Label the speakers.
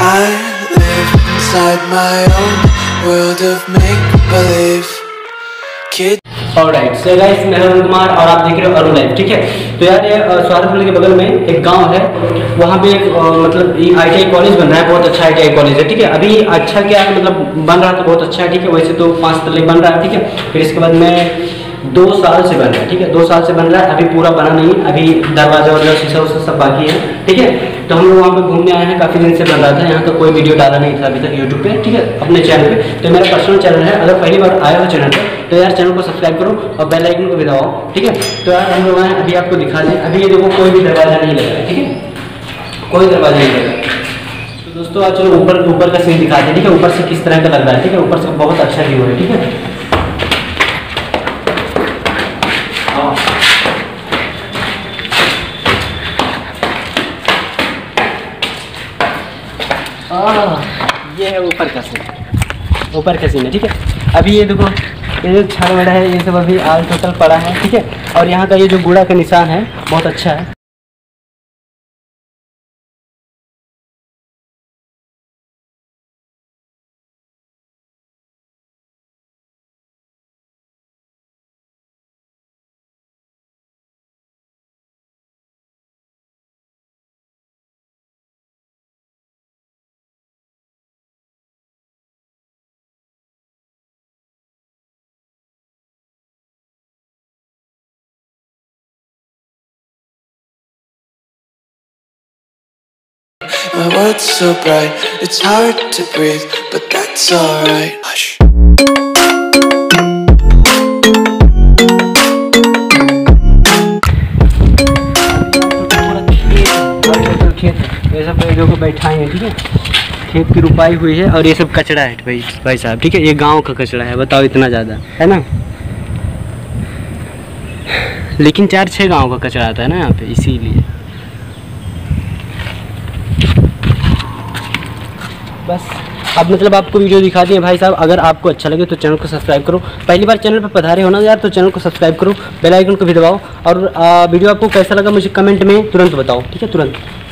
Speaker 1: I live inside my own world of make-believe. Kid.
Speaker 2: Alright, so guys मैं अरुण कुमार और आप देख रहे हो अरुण लाइव। ठीक है, तो यार ये सोहरातगढ़ के बगल में एक गांव है, वहाँ पे एक मतलब ITI कॉलेज बन रहा है, बहुत अच्छा ITI कॉलेज है। ठीक है, अभी अच्छा क्या है मतलब बन रहा तो बहुत अच्छा है। ठीक है, वैसे तो 5 तले बन रहा है। ठीक है, फिर इसके बाद में 2 साल से बन रहा है। ठीक है, 2 साल से बन रहा है, अभी पूरा बना नहीं, अभी दरवाजा और शीशा उसा सब बाकी है। ठीक है, तो हम लोग वहाँ पे घूमने आए हैं, काफ़ी दिन से बन रहा था, यहाँ तो कोई वीडियो डाला नहीं था अभी तक यूट्यूब पे। ठीक है, अपने चैनल पे, तो मेरा पर्सनल चैनल है, अगर पहली बार आया हो चैनल पे तो यार चैनल को सब्सक्राइब करो और बेल आइकन को भी दबाओ। ठीक है, तो यार हम लोग आए, अभी आपको दिखा दें, अभी ये देखो कोई भी दरवाजा नहीं लगा है। ठीक है, कोई दरवाजा नहीं लगा। तो दोस्तों आज चलो ऊपर का सीन दिखा दें। ठीक है, ऊपर से किस तरह का लग रहा है। ठीक है, ऊपर से बहुत अच्छा व्यू है। ठीक है, ये है ऊपर का सीन है। ठीक है, अभी ये देखो ये जो छड़ वड़ा है ये सब अभी आल टोटल पड़ा है। ठीक है, और यहाँ का ये जो गुड़ा का निशान है बहुत अच्छा है।
Speaker 1: My world's so bright, it's hard to breathe, but that's alright. Hush.
Speaker 2: ये सब लोगों को बैठाए हैं। ठीक है, खेत की रुपाई हुई है और ये सब कचरा है भाई साहब। ठीक है, ये गांव का कचरा है, बताओ इतना ज़्यादा है ना, लेकिन 4-6 गांव का कचरा आता है ना यहाँ पे, इसीलिए बस। अब मतलब आपको वीडियो दिखा दिए भाई साहब, अगर आपको अच्छा लगे तो चैनल को सब्सक्राइब करो। पहली बार चैनल पर पधारे हो ना यार, तो चैनल को सब्सक्राइब करो, बेल आइकन को भी दबाओ, और वीडियो आपको कैसा लगा मुझे कमेंट में तुरंत बताओ। ठीक है, तुरंत।